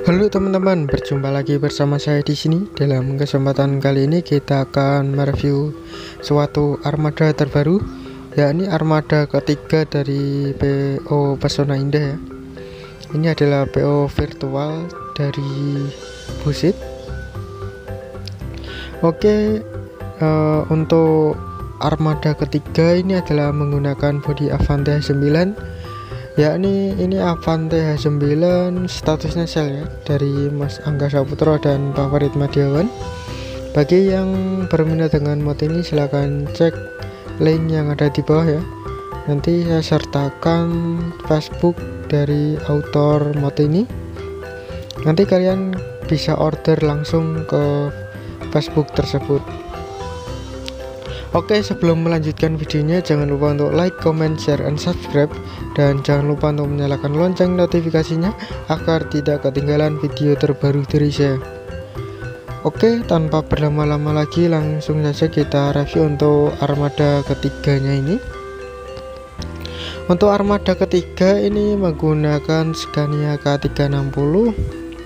Halo teman-teman, berjumpa lagi bersama saya di sini. Dalam kesempatan kali ini kita akan mereview suatu armada terbaru, yakni armada ketiga dari PO Pesona Indah ya. Ini adalah PO virtual dari Busit. Oke, untuk armada ketiga ini adalah menggunakan bodi Avante H9, yakni ini Avante H9 statusnya sel ya, dari Mas Angga Saputro dan Pak Farid Madiawan. Bagi yang berminat dengan mod ini silahkan cek link yang ada di bawah ya. Nanti saya sertakan Facebook dari author mod ini. Nanti kalian bisa order langsung ke Facebook tersebut. Oke, sebelum melanjutkan videonya jangan lupa untuk like, comment, share, and subscribe, dan jangan lupa untuk menyalakan lonceng notifikasinya agar tidak ketinggalan video terbaru dari saya. Oke, tanpa berlama-lama lagi langsung saja kita review untuk armada ketiganya ini. Untuk armada ketiga ini menggunakan Scania K360,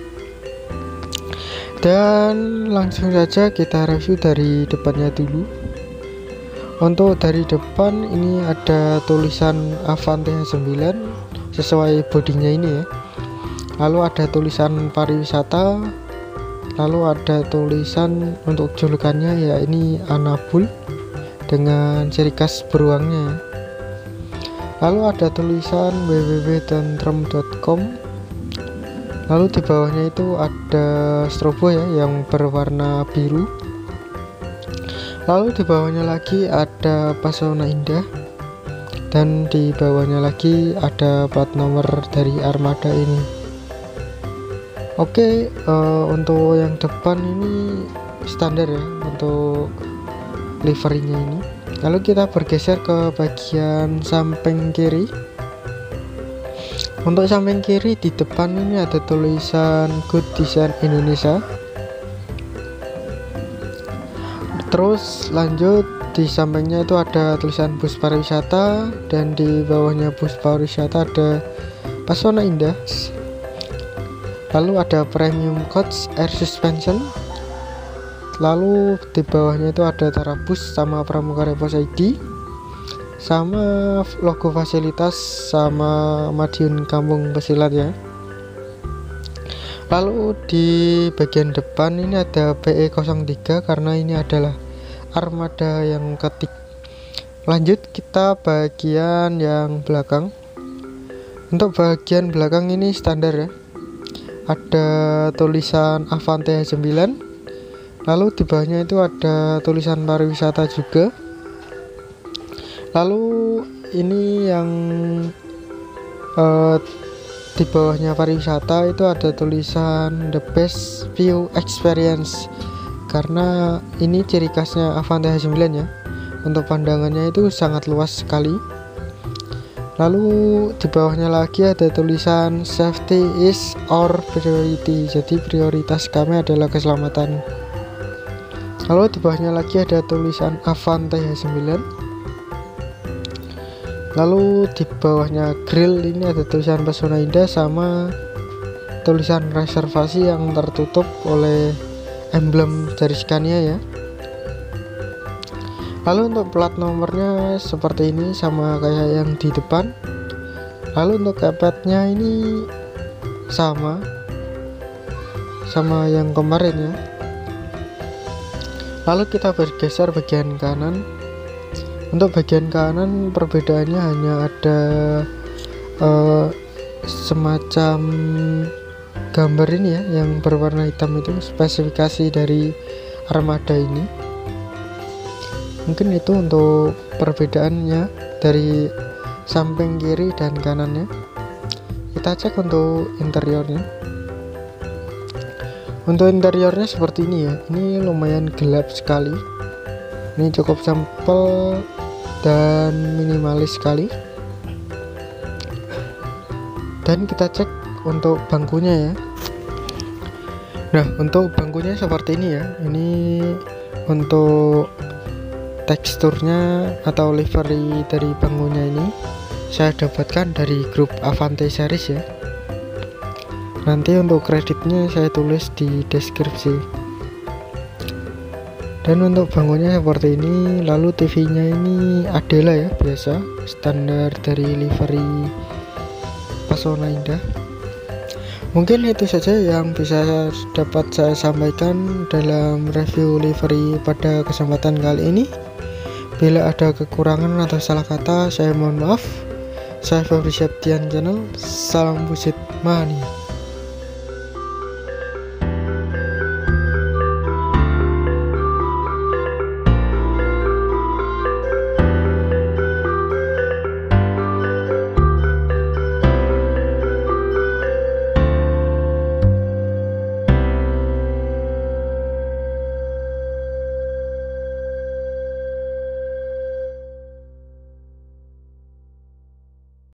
dan langsung saja kita review dari depannya dulu. Untuk dari depan ini ada tulisan Avante H9 sesuai bodinya ini ya. Lalu ada tulisan pariwisata, lalu ada tulisan untuk julukannya ya, ini Anabul dengan ciri khas beruangnya ya. Lalu ada tulisan www.tentrem.com. Lalu di bawahnya itu ada strobo ya yang berwarna biru. Lalu di bawahnya lagi ada Pesona Indah, dan di bawahnya lagi ada plat nomor dari armada ini. Oke, untuk yang depan ini standar ya untuk liverynya ini. Lalu kita bergeser ke bagian samping kiri. Untuk samping kiri di depan ini ada tulisan Good Design Indonesia. Terus lanjut di sampingnya itu ada tulisan bus pariwisata, dan di bawahnya bus pariwisata ada Pesona Indah. Lalu ada premium coach air suspension. Lalu di bawahnya itu ada Tarabus sama Pramuka Repos ID, sama logo fasilitas sama Madiun Kampung Pesilat ya. Lalu di bagian depan ini ada PE03 karena ini adalah armada yang ketiga. Lanjut kita bagian yang belakang. Untuk bagian belakang ini standar ya. Ada tulisan Avante H9. Lalu di bawahnya itu ada tulisan pariwisata juga. Lalu ini yang di bawahnya pariwisata itu ada tulisan The Best View Experience, karena ini ciri khasnya Avante H9 ya. Untuk pandangannya itu sangat luas sekali. Lalu di bawahnya lagi ada tulisan Safety is our priority, jadi prioritas kami adalah keselamatan. Lalu di bawahnya lagi ada tulisan Avante H9. Lalu di bawahnya grill ini ada tulisan Pesona Indah sama tulisan reservasi yang tertutup oleh emblem dari Scania ya. Lalu untuk plat nomornya seperti ini sama kayak yang di depan. Lalu untuk kepetnya ini sama yang kemarin ya. Lalu kita bergeser bagian kanan. Untuk bagian kanan perbedaannya hanya ada semacam gambar ini ya yang berwarna hitam, itu spesifikasi dari armada ini. Mungkin itu untuk perbedaannya dari samping kiri dan kanannya. Kita cek untuk interiornya. Untuk interiornya seperti ini ya. Ini lumayan gelap sekali. Ini cukup sampel dan minimalis sekali. Dan kita cek untuk bangkunya ya. Nah, untuk bangkunya seperti ini ya. Ini untuk teksturnya atau livery dari bangkunya ini saya dapatkan dari grup Avante series ya. Nanti untuk kreditnya saya tulis di deskripsi. Dan untuk bangunnya seperti ini. Lalu TV nya ini Adela ya, biasa standar dari livery Pesona Indah. Mungkin itu saja yang bisa dapat saya sampaikan dalam review livery pada kesempatan kali ini. Bila ada kekurangan atau salah kata, saya mohon maaf. Saya Febri Septian Channel. Salam busit mania.